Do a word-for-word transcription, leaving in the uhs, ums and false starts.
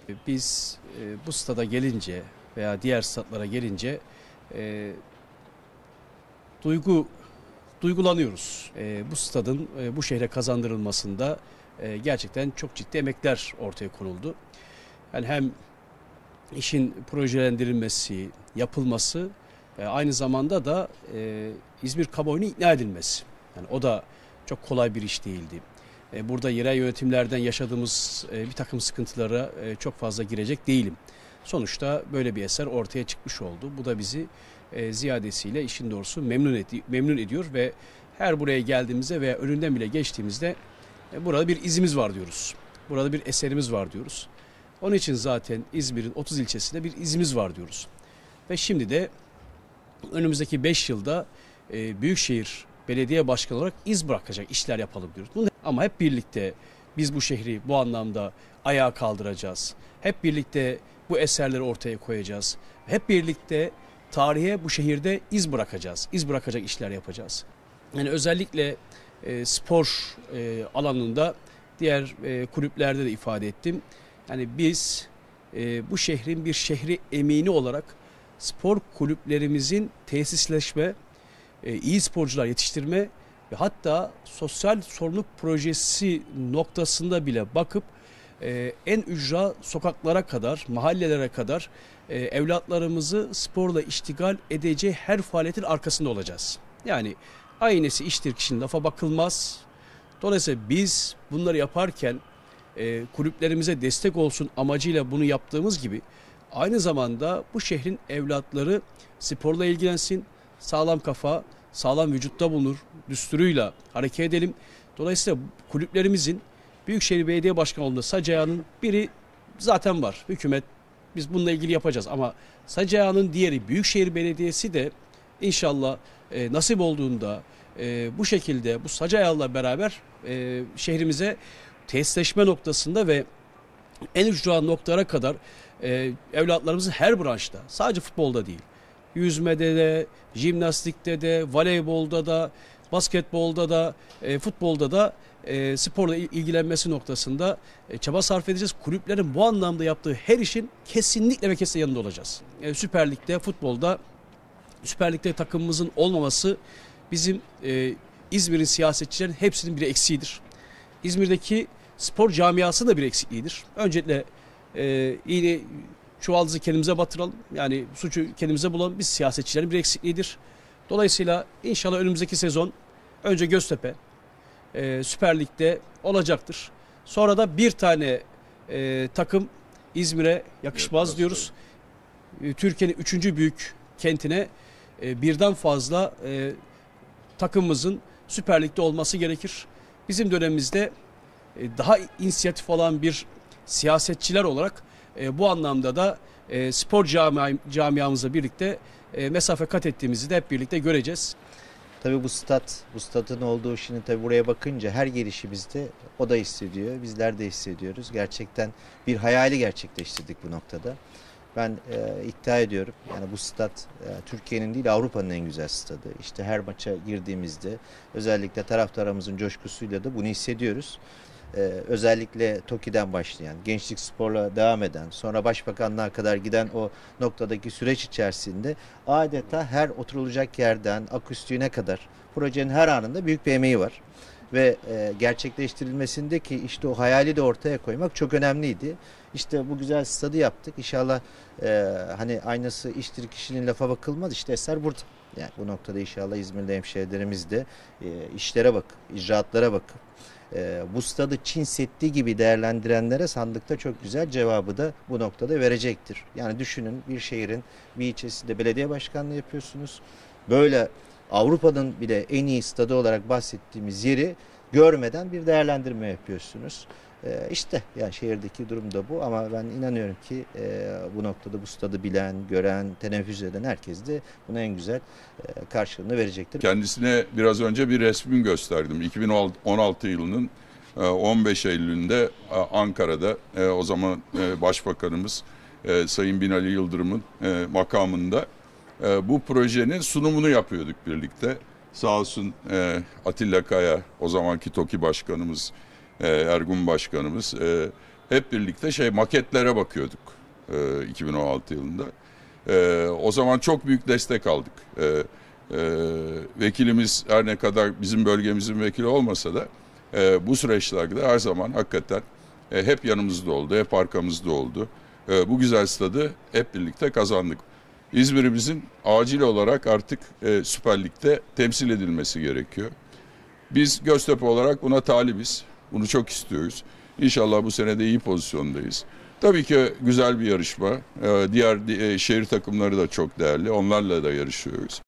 Biz e, bu stada gelince veya diğer stadlara gelince e, duygu duygulanıyoruz. E, bu stadın e, bu şehre kazandırılmasında e, gerçekten çok ciddi emekler ortaya konuldu. Yani hem işin projelendirilmesi, yapılması, e, aynı zamanda da e, İzmir kamuoyunu ikna edilmesi. Yani o da çok kolay bir iş değildi. E, burada yerel yönetimlerden yaşadığımız e, bir takım sıkıntılara e, çok fazla girecek değilim. Sonuçta böyle bir eser ortaya çıkmış oldu. Bu da bizi e, ziyadesiyle işin doğrusu memnun, edi memnun ediyor ve her buraya geldiğimizde veya önünden bile geçtiğimizde e, burada bir izimiz var diyoruz. Burada bir eserimiz var diyoruz. Onun için zaten İzmir'in otuz ilçesinde bir izimiz var diyoruz. Ve şimdi de önümüzdeki beş yılda e, Büyükşehir Belediye Başkanı olarak iz bırakacak işler yapalım diyoruz. Bunu, ama hep birlikte biz bu şehri bu anlamda ayağa kaldıracağız. Hep birlikte bu eserleri ortaya koyacağız. Hep birlikte tarihe bu şehirde iz bırakacağız. İz bırakacak işler yapacağız. Yani özellikle e, spor e, alanında diğer e, kulüplerde de ifade ettim. Yani biz e, bu şehrin bir şehri emini olarak spor kulüplerimizin tesisleşme, e, iyi sporcular yetiştirme ve hatta sosyal sorumluluk projesi noktasında bile bakıp e, en ücra sokaklara kadar, mahallelere kadar e, evlatlarımızı sporla iştigal edeceği her faaliyetin arkasında olacağız. Yani aynesi iştir kişinin lafa bakılmaz. Dolayısıyla biz bunları yaparken e, kulüplerimize destek olsun amacıyla bunu yaptığımız gibi aynı zamanda bu şehrin evlatları sporla ilgilensin, sağlam kafa, sağlam vücutta bulunur, düsturuyla hareket edelim. Dolayısıyla kulüplerimizin Büyükşehir Belediye Başkanı olduğunda sac ayağının biri zaten var. Hükümet biz bununla ilgili yapacağız ama sac ayağının diğeri Büyükşehir Belediyesi de inşallah e, nasip olduğunda e, bu şekilde bu sac ayağıyla beraber e, şehrimize tesisleşme noktasında ve en ücra noktalara kadar e, evlatlarımızın her branşta, sadece futbolda değil, yüzmede de, jimnastikte de, voleybolda da, basketbolda da, e, futbolda da e, sporla ilgilenmesi noktasında e, çaba sarf edeceğiz. Kulüplerin bu anlamda yaptığı her işin kesinlikle ve kesinlikle yanında olacağız. E, Süper Lig'de, futbolda, Süper Lig'de takımımızın olmaması bizim e, İzmir'in siyasetçilerin hepsinin bir eksiğidir. İzmir'deki spor camiasının da bir eksikliğidir. Öncelikle e, yine çuvaldızı kendimize batıralım. Yani suçu kendimize bulalım. Biz siyasetçilerin bir eksikliğidir. Dolayısıyla inşallah önümüzdeki sezon önce Göztepe e, Süper Lig'de olacaktır. Sonra da bir tane e, takım İzmir'e yakışmaz evet, diyoruz. E, Türkiye'nin üçüncü büyük kentine e, birden fazla e, takımımızın Süper Lig'de olması gerekir. Bizim dönemimizde e, daha inisiyatif olan bir siyasetçiler olarak e, bu anlamda da e, spor camia, camiamızla birlikte e, mesafe kat ettiğimizi de hep birlikte göreceğiz. Tabii bu stat, bu statın olduğu şimdi tabii buraya bakınca her gelişimizde o da hissediyor, bizler de hissediyoruz. Gerçekten bir hayali gerçekleştirdik bu noktada. Ben e, iddia ediyorum yani bu stat e, Türkiye'nin değil Avrupa'nın en güzel stadı. İşte her maça girdiğimizde özellikle taraftarımızın coşkusuyla da bunu hissediyoruz. Ee, özellikle TOKİ'den başlayan, gençlik sporla devam eden, sonra başbakanlığa kadar giden o noktadaki süreç içerisinde adeta her oturulacak yerden akustiğine kadar projenin her anında büyük bir emeği var. Ve e, gerçekleştirilmesindeki işte o hayali de ortaya koymak çok önemliydi. İşte bu güzel stadı yaptık. İnşallah e, hani aynası iştir kişinin lafa bakılmaz. İşte eser burada. Yani bu noktada inşallah İzmir'de hemşehrilerimiz de e, işlere bakıp, icraatlara bakıp e, bu stadı Çin Seddi gibi değerlendirenlere sandıkta çok güzel cevabı da bu noktada verecektir. Yani düşünün bir şehrin bir ilçesinde belediye başkanlığı yapıyorsunuz. Böyle Avrupa'nın bile en iyi stadı olarak bahsettiğimiz yeri görmeden bir değerlendirme yapıyorsunuz. Ee, işte yani şehirdeki durum da bu ama ben inanıyorum ki e, bu noktada bu stadı bilen, gören, teneffüs eden herkes de buna en güzel e, karşılığını verecektir. Kendisine biraz önce bir resmimi gösterdim. iki bin on altı yılının e, on beş Eylül'ünde e, Ankara'da e, o zaman e, Başbakanımız e, Sayın Binali Yıldırım'ın e, makamında e, bu projenin sunumunu yapıyorduk birlikte. Sağ olsun e, Atilla Kaya, o zamanki TOKİ Başkanımız, Ergun Başkanımız hep birlikte şey maketlere bakıyorduk e, iki bin on altı yılında. E, o zaman çok büyük destek aldık. E, e, vekilimiz her ne kadar bizim bölgemizin vekili olmasa da e, bu süreçlerde her zaman hakikaten e, hep yanımızda oldu, hep arkamızda oldu. E, bu güzel stadı hep birlikte kazandık. İzmir'imizin acil olarak artık e, Süper Lig'de temsil edilmesi gerekiyor. Biz Göztepe olarak buna talibiz. Bunu çok istiyoruz. İnşallah bu sene de iyi pozisyondayız. Tabii ki güzel bir yarışma. E, diğer e, şehir takımları da çok değerli. Onlarla da yarışıyoruz.